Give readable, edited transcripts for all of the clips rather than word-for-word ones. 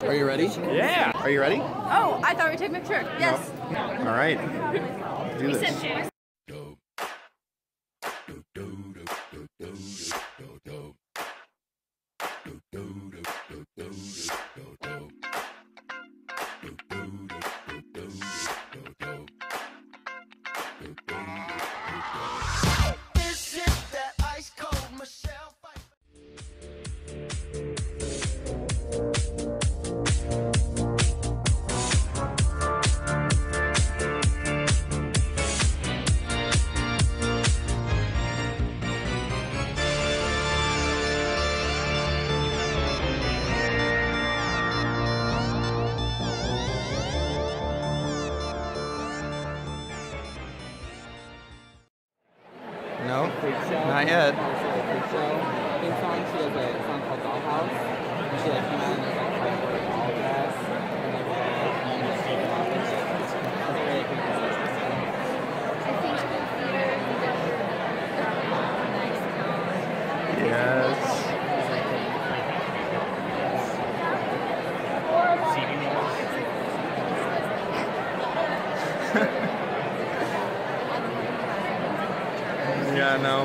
Are you ready? Yeah. Are you ready? Oh, I thought we were taking a picture. Yes. No. All right. Do this. No, not yet. Theme song, she has a song called Dollhouse. She like came out and was like fighting for all dress and Yes. Yeah, no.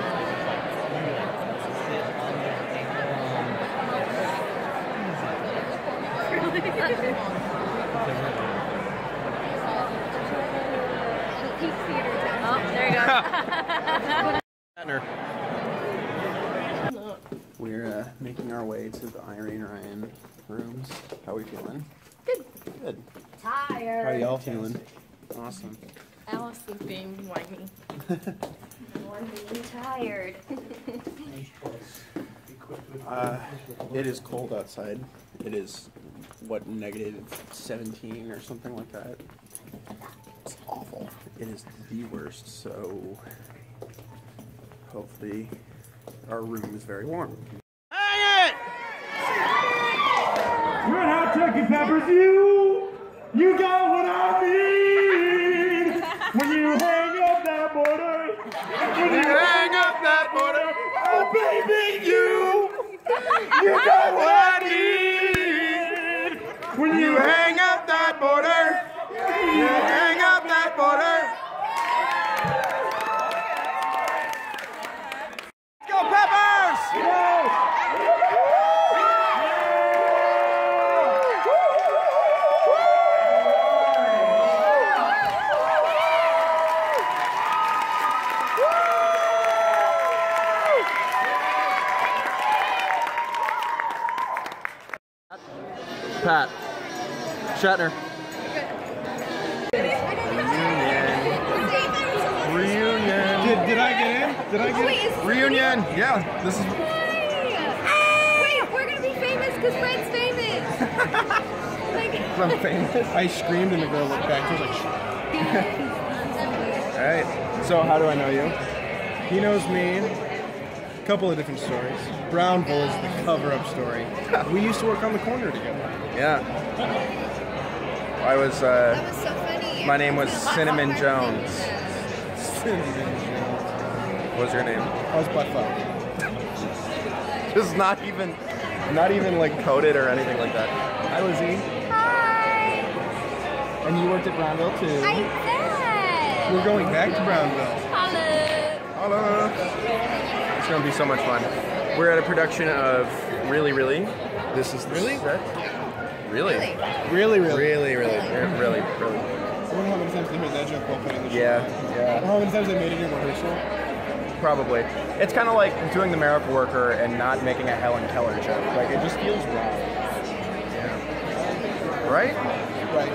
Oh, there you go. We're making our way to the Irene Ryan rooms. How are we feeling? Good. Good. Tired. How are y'all feeling? Awesome. Allison being whiny. I'm being tired. It is cold outside. It is, what, -17 or something like that. It's awful. It is the worst, so hopefully our room is very warm. Hang it! You're in Hot Turkey Peppers, you got what I need when you hang up that border. When you hang up that border, oh baby, you got what I need when you hang up that border. You hang up that border. Go Peppers! Pat. Shatner. Reunion. Did I get in? Did I get in? Wait, is Reunion. Yeah, this is. Wait, we're gonna be famous because Fred's famous. Like, I'm famous. I screamed and the girl looked back. She was like, Alright. So how do I know you? he knows me. A couple of different stories. Brownville is the cover-up story. We used to work on the corner together. Yeah. I was that was so funny. my name was Cinnamon Jones. Cinnamon Jones. What was your name? I was buttfuck. Just not even like coded or anything like that. Hi, Lizzie. Hi. And you worked at Brownville too. I bet. We're going back to Brownville. Hello. Hello. It's gonna be so much fun. We're at a production of Really Really. This is the set. Really? Really? Really. I wonder how many times they made that joke while putting the show. Yeah. How many times they made it in rehearsal? Probably. It's kind of like doing the miracle worker and not making a Helen Keller joke. Like, it just feels wrong. Yeah. Right? Right.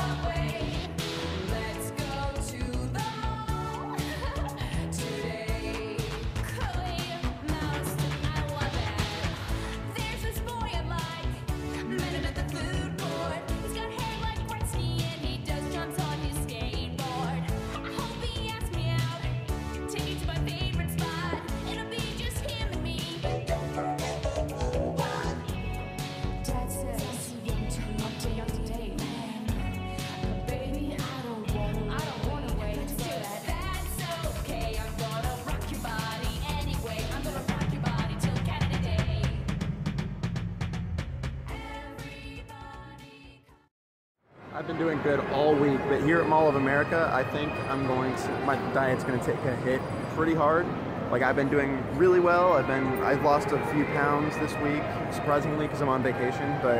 Today I've been doing good all week, but here at Mall of America, I think my diet's gonna take a hit pretty hard. Like, I've been doing really well. I've lost a few pounds this week, surprisingly, because I'm on vacation. But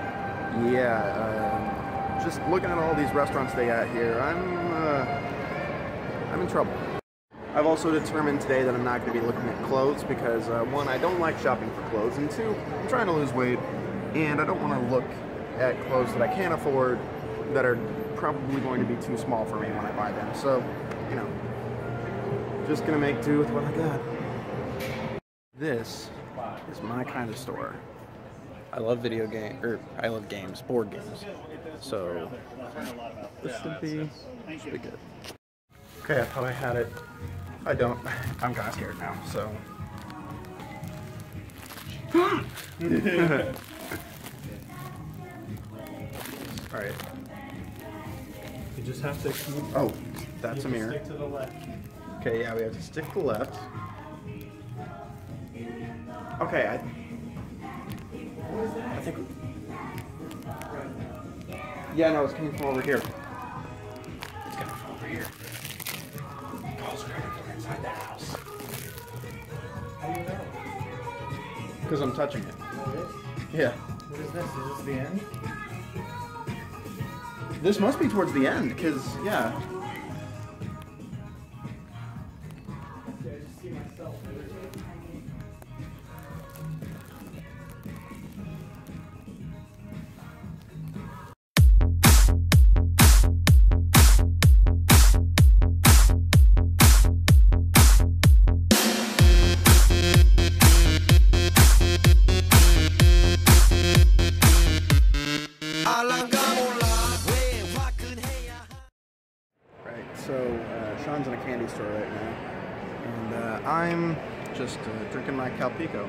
yeah, just looking at all these restaurants they got here, I'm in trouble. I've also determined today that I'm not going to be looking at clothes because one, I don't like shopping for clothes, and two, I'm trying to lose weight, and I don't want to look at clothes that I can't afford that are probably going to be too small for me when I buy them. So, you know, just gonna make do with what I got. This is my kind of store. I love I love games, board games. So this should be good. Okay, I thought I had it. I don't. I'm kind of scared now. So. All right. You just have to keep. Oh, that's a mirror. Stick to the left. Okay, yeah, we have to stick to the left. Okay, I think. Yeah, no, it's coming from over here. It's coming from over here. Calls are coming from inside the house. How do you know? Because I'm touching it. What Yeah. is this? Is this the end? This must be towards the end, because, yeah. So, Sean's in a candy store right now, and I'm just drinking my Calpico.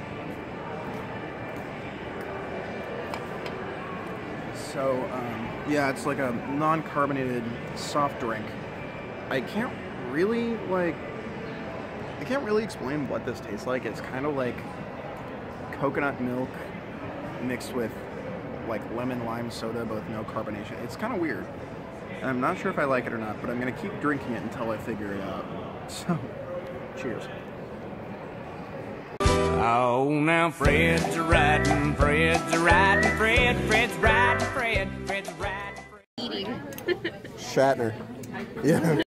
So, yeah, it's like a non-carbonated soft drink. I can't really explain what this tastes like. It's kind of like coconut milk mixed with like lemon lime soda, but with no carbonation. It's kind of weird. And I'm not sure if I like it or not, but I'm going to keep drinking it until I figure it out. So, cheers. Oh, now Fred's a riding, Fred's a riding, Fred's riding, Fred's riding, Fred. Eating. Shatner. Yeah.